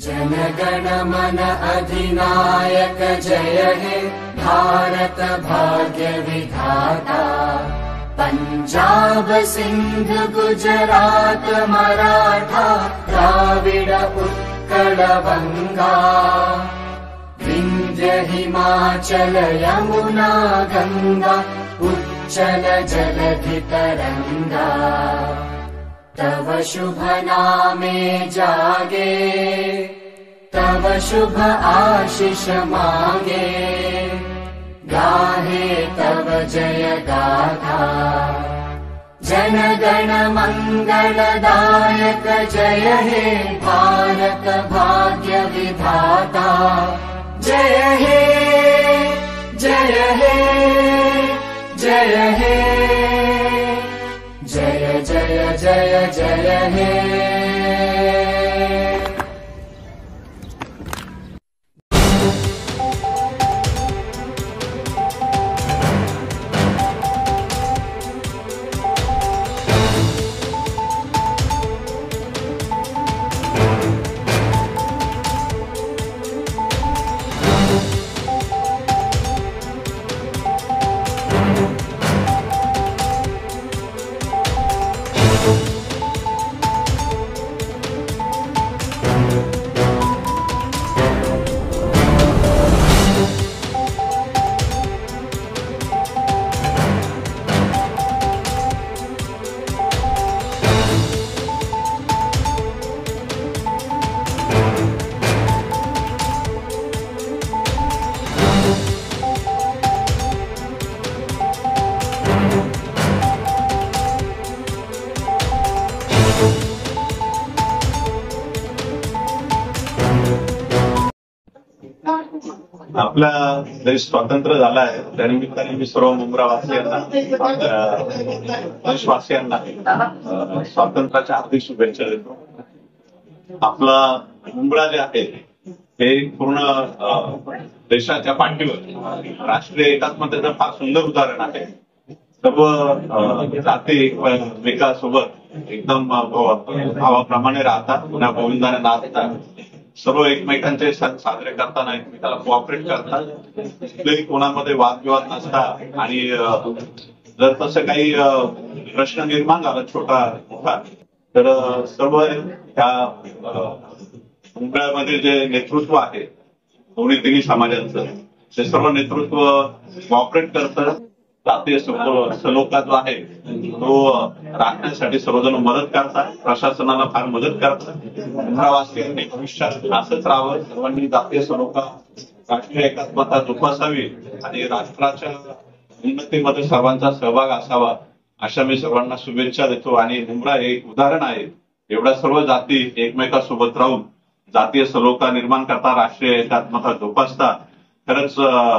जनगण मन अधिनायक जय हे भारत भाग्य विधाता। पंजाब सिंध गुजरात मराठा द्राविड उत्कल बंगा। विंध्य हिमाचल यमुना गंगा उच्चल जलधि तरंगा। तव शुभ नामे जागे तव शुभ आशीष मांगे। गाहे तव जय गाथा जनगण मंगलदायक जय हे भारत भाग्य विधाता। जय हे जय हे जय हे जय जय जय जय हे। आपला देश स्वतंत्र झाला आहे त्यानिमित्ताने मी सर्व मुंब्रावासियांना देशवासियांना स्वातंत्र्याच्या हार्दिक शुभेच्छा देतो। आपला मुंब्रा जे आहे हे पूर्ण देशाच्या पाठीवर राष्ट्रीय एकात्मतेचं फार सुंदर उदाहरण आहे। सर्व जाती एकमेकांसोबत एकदम भावाप्रमाणे राहतात, पुन्हा गोविंदाने नाचतात, सर्व एकमेकांचे सण साजरे करताना एकमेकाला कोऑपरेट करतात, कुठलेही कोणामध्ये वादविवाद नसतात आणि जर तसं काही प्रश्न निर्माण झाला छोटा मोठा तर सर्व त्या मुंबईमध्ये जे नेतृत्व आहे दोन्ही तिन्ही समाजांचं ते सर्व नेतृत्व कोऑपरेट करतं। जातीय सलोखा जो आहे तो राखण्यासाठी सर्वजण मदत करतात, प्रशासनाला फार मदत करतात। मुंब्रावासियांनी भविष्यात असंच राहावं, सर्वांनी जातीय सलोखा राष्ट्रीय एकात्मता जोपासावी आणि राष्ट्राच्या उन्नतीमध्ये सर्वांचा सहभाग असावा अशा मी सर्वांना शुभेच्छा देतो। आणि मुंब्रा हे एक उदाहरण आहे, एवढ्या सर्व जाती एकमेकांसोबत राहून जातीय सलोखा निर्माण करता, राष्ट्रीय एकात्मता जोपासता। खरंच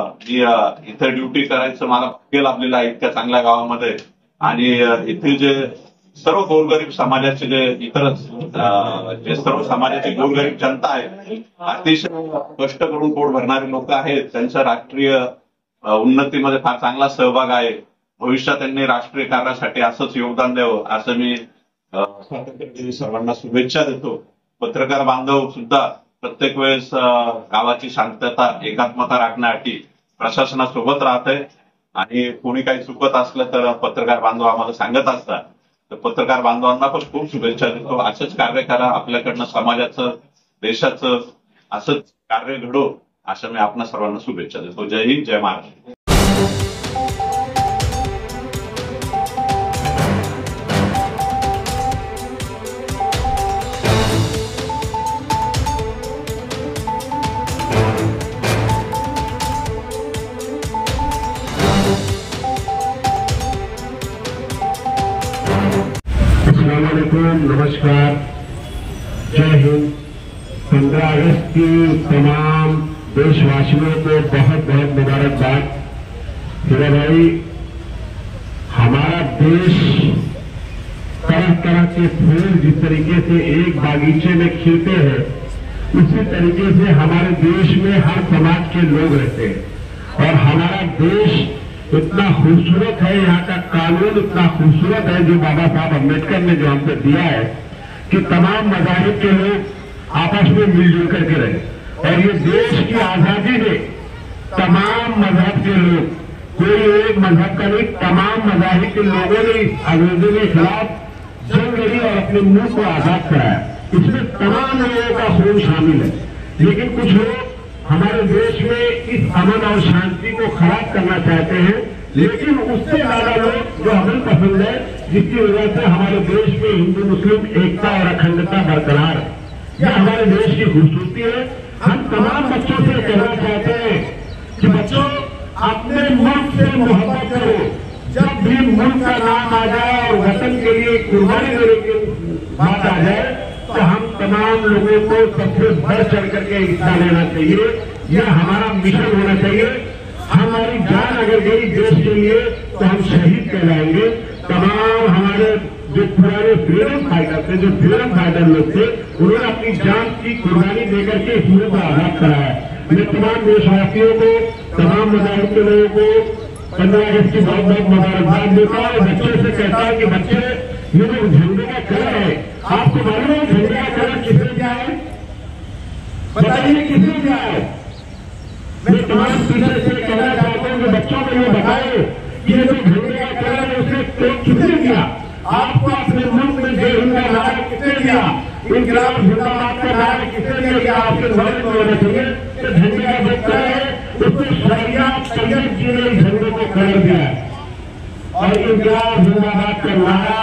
इथे ड्युटी करायचं मला भाग्य लाभलेलं आहे इतक्या चांगल्या गावामध्ये। आणि इथे जे सर्व गोरगरीब समाजाचे जे इतर जे सर्व समाजाची गोरगरीब जनता आहे, अतिशय कष्ट करून पोट भरणारी लोक आहेत, त्यांचा राष्ट्रीय उन्नतीमध्ये फार चांगला सहभाग आहे। भविष्यात त्यांनी राष्ट्रीय कार्यासाठी असंच योगदान द्यावं असं मी सर्वांना शुभेच्छा देतो। पत्रकार बांधव सुद्धा प्रत्येक वेळेस गावाची शांतता एकात्मता राखण्यासाठी प्रशासनासोबत राहते आणि कोणी काही चुकत असलं तर पत्रकार बांधव आम्हाला सांगत असतात, तर पत्रकार बांधवांना पण खूप शुभेच्छा देतो। असंच कार्य करा, आपल्याकडनं समाजाचं देशाचं असंच कार्य घडो असं मी आपल्या सर्वांना शुभेच्छा देतो। जय हिंद, जय महाराष्ट्र। नमस्कार, जय हिंद। 15 अगस्त की तमाम देशवासियों को बहुत बहुत मुबारकबाद। मेरा भाई, हमारा देश तरह तरह के फूल जिस तरीके से एक बागीचे में खिलते हैं उसी तरीके से हमारे देश में हर समाज के लोग रहते हैं और हमारा देश इतना खूबसूरत है, यहाँ का कानून इतना खूबसूरत है जो बाबा साहब अम्बेडकर ने जो हमको दिया है कि तमाम मज़ाहिब के लोग आपस में मिलजुल करके रहे। और ये देश की आजादी में तमाम मजहब के लोग, कोई एक मजहब का नहीं, तमाम मजाहिब के लोगों ने इस अंग्रेजों के खिलाफ जंग लड़ी और अपने मुल्क को आजाद कराया। इसमें तमाम लोगों का खून शामिल है। लेकिन कुछ लोग हमारे देश में इस अमन और शांति को खराब करना चाहते हैं, लेकिन उससे ज्यादा लोग जो अमन पसंद है, जिसकी वजह से हमारे देश में हिंदू मुस्लिम एकता और अखंडता बरकरार है। यह हमारे देश की खूबसूरती है। हम तमाम बच्चों से कहना चाहते हैं कि बच्चों, अपने मुल्क से मोहब्बत करो। जब भी मुल्क का नाम आ जाए और वतन के लिए कुर्बानी देने की बात आ जाए, तो हम तमाम लोगों को सबसे बढ़ चढ़ करके हिस्सा लेना चाहिए। यह हमारा मिशन होना चाहिए। हमारी जान अगर गई देश के लिए तो हम शहीद कहलाएंगे। तमाम हमारे जो पुराने फ्रीडम फाइटर थे, जो फ्रीडम फाइटर लोग थे, उन्होंने अपनी जान की कुर्बानी देकर के इस मुल्क को आजाद कराया। मैं तमाम देशवासियों को, तमाम मजाहिब के लोगों को 15 अगस्त की बहुत बहुत मुबारकबाद देता है। बच्चों से कहता है कि बच्चे, ये जो झंडे का कलर है, आपको मालूम है झंडे का कलर किसने दिया है? बताइए किसने दिया है? मैं तमाम टीचर से कहना चाहता हूँ कि बच्चों को ये बताए कि ये जो झंडे का कलर है उसने किसने दिया? आपको अपने मुल्क में जय हिंद का नारा किसने दिया? इनकलाब जिंदाबाद का नारा किसने दिया? कि आपके नॉलेज में होना चाहिए। तो झंडे का जो कलर है उसको शरीयत तैयब जी ने झंडे को कलर दिया है। और इनकलाब जिंदाबाद का नारा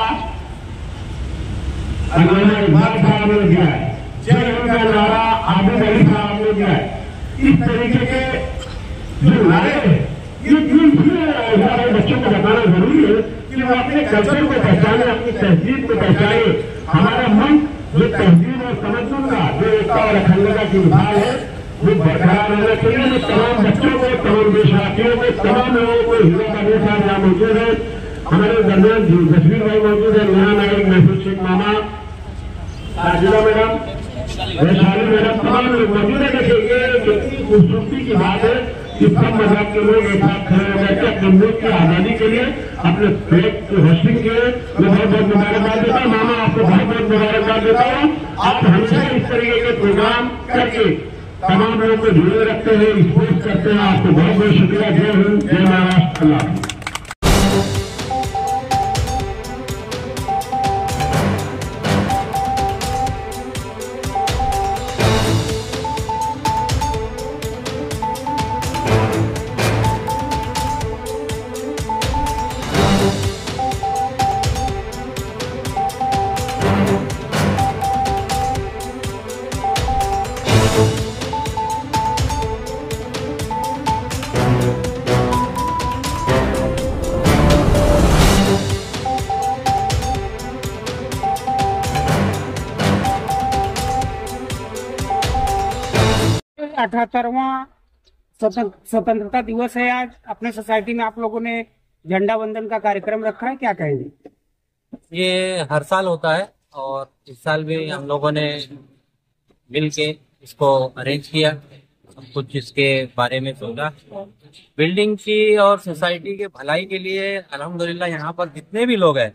अल्लामा इकबाल साहब ने दिया है। जय हिंद का नारा आबिद अली साहब ने दिया है। इस तरीके के जो नारे हैं, ये हमारे बच्चों को बताना जरूरी है कि वो अपने कल्चर को पहचाने, अपनी तहजीब को पहचाने। हमारा मुल्क जो तहजीब और तमद्दुन का जो एकता और अखंडता की मिसाल है, वो बरकरार रहना चाहिए। मैं तमाम बच्चों को, तमाम देशवासियों को, तमाम लोगों को, हीरा कादिर साहब यहाँ मौजूद है, हमारे दरमियान जसवीर भाई मौजूद है, नया नायक महफूज शेख मामा, साजिदा मैडम, वैशाली मैडम, तमाम लोग मौजूद है। देखिए, ये कितनी खूबसूरती की बात है कि सब मजहब के लोग एक साथ खड़े हो गए अपने मुल्क की आजादी के लिए, अपने फ्लैग होस्टिंग के लिए। मैं बहुत बहुत मुबारकबाद देता हूँ। मामा, आपको बहुत बहुत मुबारकबाद देता हूँ। आप हमेशा इस तरीके के प्रोग्राम करके तमाम लोगों को जुड़े रखते हैं, स्पोर्ट करते हैं। आपको बहुत बहुत शुक्रिया। जय हिंद, जय महाराष्ट्र, अल्लाह। अठहत्तरवां स्वतंत्रता दिवस है आज। अपने सोसाइटी में आप लोगों ने झंडा वंदन का कार्यक्रम रखा है, क्या कहेंगे? ये हर साल होता है और इस साल भी हम लोगों ने मिल के इसको अरेंज किया, सब कुछ इसके बारे में सोचा। बिल्डिंग की और सोसाइटी के भलाई के लिए अल्हम्दुलिल्लाह यहाँ पर जितने भी लोग हैं,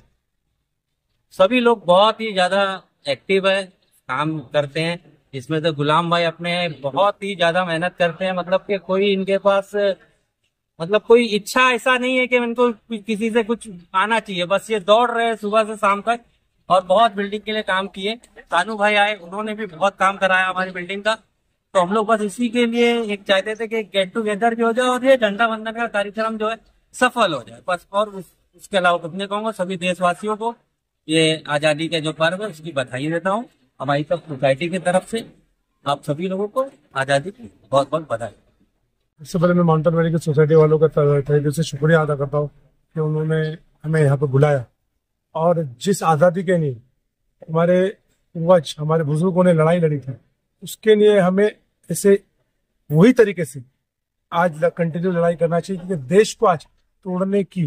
सभी लोग बहुत ही ज्यादा एक्टिव है, काम करते हैं। इसमें तो गुलाम भाई अपने बहुत ही ज्यादा मेहनत करते हैं। मतलब कि कोई इनके पास मतलब कोई इच्छा ऐसा नहीं है कि इनको किसी से कुछ आना चाहिए, बस ये दौड़ रहे हैं सुबह से शाम तक और बहुत बिल्डिंग के लिए काम किए। तानू भाई आए, उन्होंने भी बहुत काम कराया हमारी बिल्डिंग का। तो हम लोग बस इसी के लिए एक चाहते थे कि गेट टुगेदर भी हो जाए और ये झंडा वंदन का कार्यक्रम जो है सफल हो जाए बस। और उसके अलावा कुछ नहीं कहूँगा। सभी देशवासियों को ये आजादी के जो पर्व है उसकी बधाई देता हूँ। हमारी सब सोसाइटी की तरफ से आप सभी लोगों को आजादी की बहुत बहुत बधाई। इससे पहले मैं माउंटेन वैली की सोसाइटी वालों का तहे दिल से शुक्रिया अदा करता हूँ कि उन्होंने हमें यहाँ पे बुलाया और जिस आज़ादी के लिए हमारे पूर्वज, हमारे बुजुर्गों ने लड़ाई लड़ी थी, उसके लिए हमें ऐसे वही तरीके से आज कंटिन्यू लड़ाई करना चाहिए, क्योंकि देश को आज तोड़ने की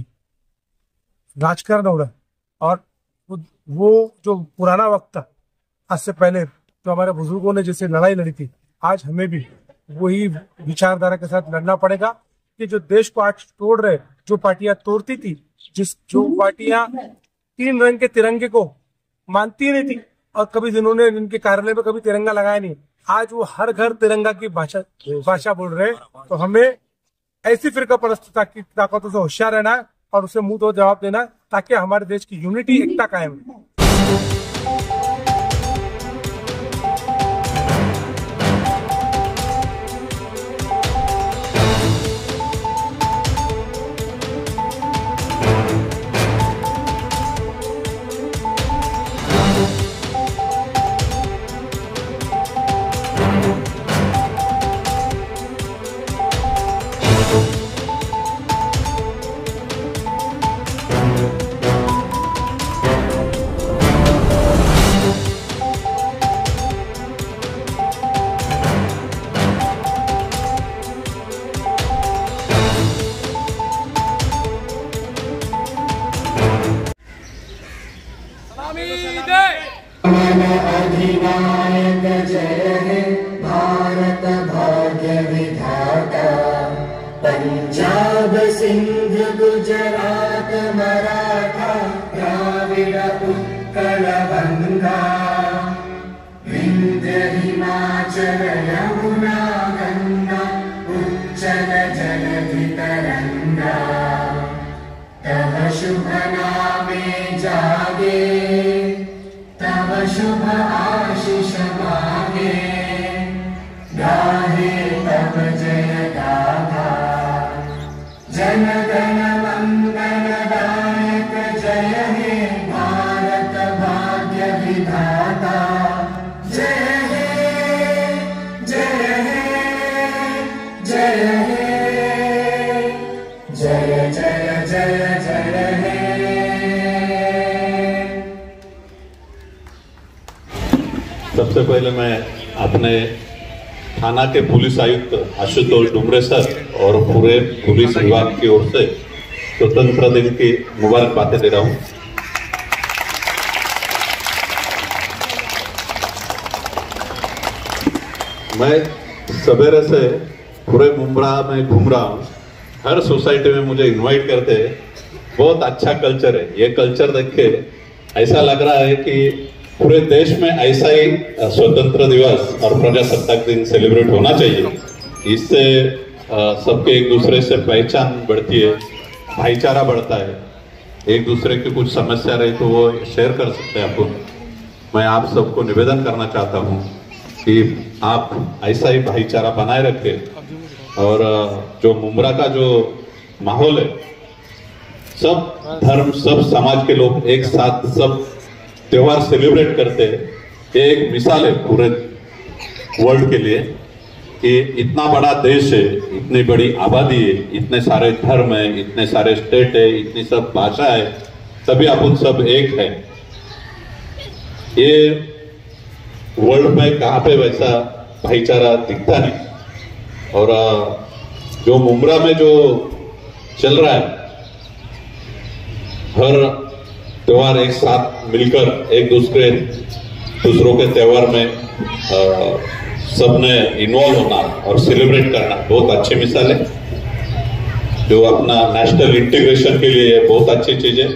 राजकारण हो रहा है। और वो जो पुराना वक्त था, आज से पहले जो हमारे बुजुर्गों ने जैसे लड़ाई लड़ी थी, आज हमें भी वही विचारधारा के साथ लड़ना पड़ेगा कि जो देश को आज तोड़ रहे, जो पार्टियां तोड़ती थी, जो पार्टियां 3 रंग के तिरंगे को मानती नहीं थी, और कभी जिन्होंने इनके कार्यालय में कभी तिरंगा लगाया नहीं, आज वो हर घर तिरंगा की भाषा बोल रहे हैं। तो हमें ऐसी फिरका परस्ती की ताकतों से होशियार रहना है और उसे मुंह तो जवाब देना है, ताकि हमारे देश की यूनिटी, एकता कायम रहे। अधिनायक जय हे भारत भाग्य विधाता, पंजाब सिंध गुजरात मराठा द्राविड उत्कल गंगा, विंध्य हिमाचल यमुना गंगा उच्चल जलधि तरंगा, तव शुभ नामे जागे, तव शुभ आशीष मांगे, गाहे तव जय गाथा, जन गण मंगल दायक जय हे भारत भाग्य विधाता, जय हे जय हे जय हे जय जय जय जय हे। सबसे पहले मैं अपने थाना के पुलिस आयुक्त आशुतोष डुमरे सर और पूरे पुलिस विभाग की ओर से स्वतंत्रता दिन की मुबारकबाद दे रहा हूं। मैं सवेरे से पूरे मुंब्रा में घूम रहा हूं, हर सोसाइटी में मुझे इनवाइट करते हैं। बहुत अच्छा कल्चर है, ये कल्चर देख के ऐसा लग रहा है कि पूरे देश में ऐसा ही स्वतंत्र दिवस और प्रजासत्ताक दिन सेलिब्रेट होना चाहिए। इससे सबके एक दूसरे से पहचान बढ़ती है, भाईचारा बढ़ता है, एक दूसरे की कुछ समस्या रही तो वो शेयर कर सकते हैं अपन। मैं आप सबको निवेदन करना चाहता हूँ कि आप ऐसा ही भाईचारा बनाए रखें और जो मुंब्रा का जो माहौल है, सब धर्म, सब समाज के लोग एक साथ सब त्योहार सेलिब्रेट करते हैं। ये एक मिसाल है पूरे वर्ल्ड के लिए कि इतना बड़ा देश है, इतनी बड़ी आबादी है, इतने सारे धर्म है, इतने सारे स्टेट है, इतनी सब भाषा है, तभी अपन सब एक है। ये वर्ल्ड में कहाँ पे वैसा भाईचारा दिखता नहीं। और जो मुंब्रा में जो चल रहा है, हर त्योहार एक साथ मिलकर एक दूसरों के त्योहार में सबने इन्वॉल्व होना और सेलिब्रेट करना बहुत अच्छी मिसाल है, जो अपना नेशनल इंटीग्रेशन के लिए बहुत अच्छी चीज है।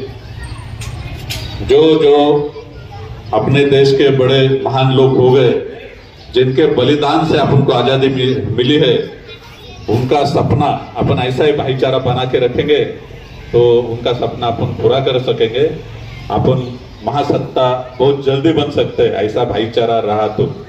जो अपने देश के बड़े महान लोग हो गए, जिनके बलिदान से अपन को आजादी मिली है, उनका सपना अपन ऐसा ही भाईचारा बना के रखेंगे तो उनका सपना अपन पूरा कर सकेंगे। अपन महासत्ता बहुत जल्दी बन सकते हैं, ऐसा भाईचारा रहा तो।